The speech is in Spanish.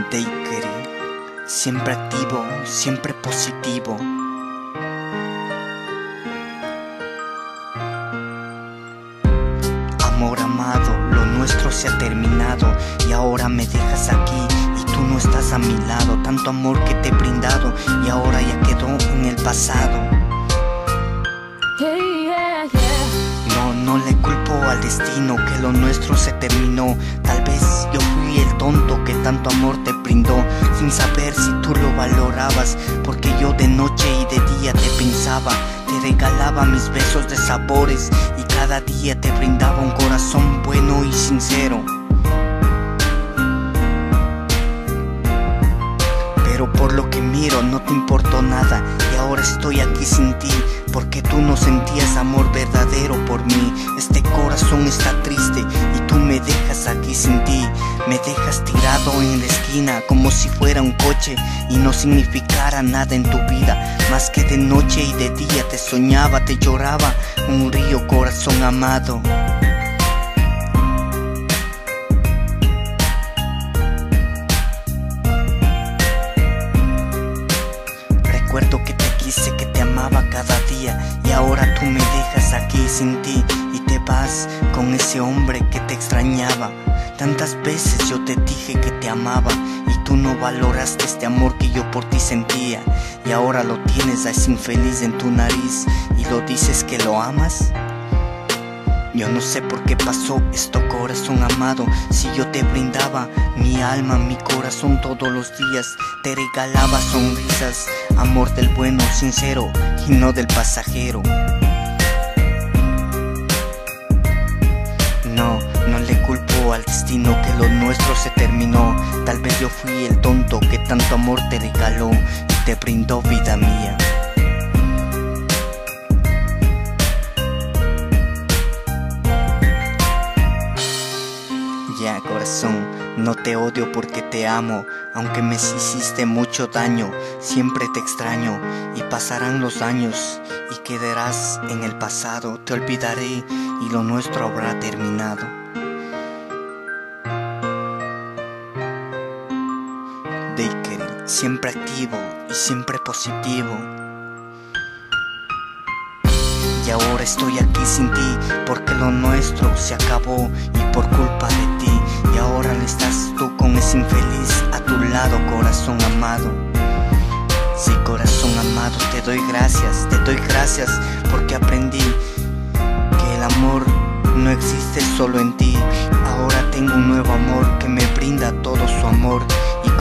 Dakery, siempre activo, siempre positivo. Amor amado, lo nuestro se ha terminado y ahora me dejas aquí y tú no estás a mi lado. Tanto amor que te he brindado y ahora ya quedó en el pasado. No le culpo al destino que lo nuestro se terminó. Tal vez yo fui el tonto que tanto amor te brindó, sin saber si tú lo valorabas, porque yo de noche y de día te pensaba. Te regalaba mis besos de sabores y cada día te brindaba un corazón bueno y sincero. Pero por lo que miro no te importó nada y ahora estoy aquí sin ti, porque tú no sentías amor verdadero por mí. Este corazón está triste y tú me dejas aquí sin ti. Me dejas tirado en la esquina como si fuera un coche y no significara nada en tu vida, más que de noche y de día te soñaba, te lloraba un río, corazón amado. Recuerdo que te quise, que te amaba cada día y ahora tú me dejas aquí sin ti y te vas con ese hombre que te extrañaba. Tantas veces yo te dije que te amaba y tú no valoraste este amor que yo por ti sentía, y ahora lo tienes a ese infeliz en tu nariz y lo dices que lo amas. Yo no sé por qué pasó esto, corazón amado, si yo te brindaba mi alma, mi corazón todos los días. Te regalaba sonrisas, amor del bueno, sincero y no del pasajero. No le culpo al destino que lo nuestro se terminó. Tal vez yo fui el tonto que tanto amor te regaló y te brindó vida mía. Ya, corazón, no te odio porque te amo, aunque me hiciste mucho daño. Siempre te extraño y pasarán los años y quedarás en el pasado. Te olvidaré y lo nuestro habrá terminado. Dakery, siempre activo y siempre positivo. Y ahora estoy aquí sin ti, porque lo nuestro se acabó y por culpa de ti. Y ahora estás tú con ese infeliz a tu lado, corazón amado. Sí, corazón amado, te doy gracias porque aprendí que el amor no existe solo en ti. Ahora tengo un nuevo amor que me brinda todo su amor.